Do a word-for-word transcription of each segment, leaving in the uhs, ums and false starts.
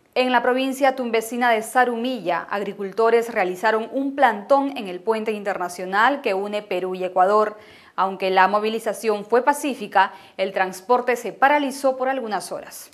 En la provincia tumbesina de Zarumilla, agricultores realizaron un plantón en el puente internacional que une Perú y Ecuador. Aunque la movilización fue pacífica, el transporte se paralizó por algunas horas.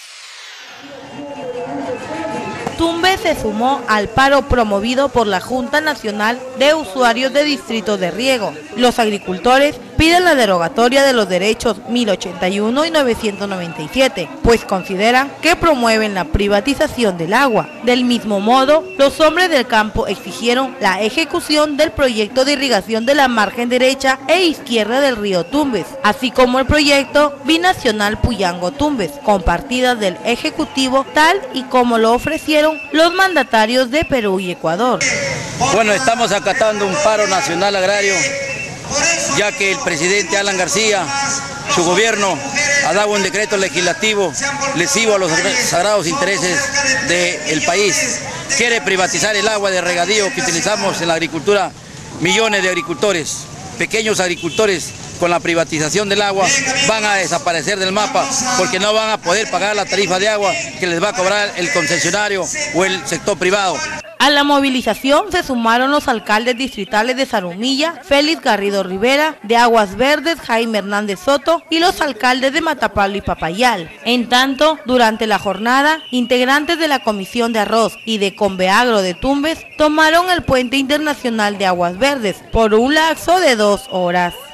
Tumbes se sumó al paro promovido por la Junta Nacional de Usuarios de Distritos de Riego. Los agricultores piden la derogatoria de los derechos mil ochenta y uno y novecientos noventa y siete, pues consideran que promueven la privatización del agua. Del mismo modo, los hombres del campo exigieron la ejecución del proyecto de irrigación de la margen derecha e izquierda del río Tumbes, así como el proyecto binacional Puyango-Tumbes, con partidas del Ejecutivo, tal y como lo ofrecieron los mandatarios de Perú y Ecuador. Bueno, estamos acatando un paro nacional agrario, ya que el presidente Alan García, su gobierno, ha dado un decreto legislativo lesivo a los sagrados intereses del país. Quiere privatizar el agua de regadío que utilizamos en la agricultura. Millones de agricultores, pequeños agricultores, con la privatización del agua van a desaparecer del mapa porque no van a poder pagar la tarifa de agua que les va a cobrar el concesionario o el sector privado. A la movilización se sumaron los alcaldes distritales de Zarumilla, Félix Garrido Rivera, de Aguas Verdes, Jaime Hernández Soto, y los alcaldes de Matapalo y Papayal. En tanto, durante la jornada, integrantes de la Comisión de Arroz y de Conveagro de Tumbes tomaron el puente internacional de Aguas Verdes por un lapso de dos horas.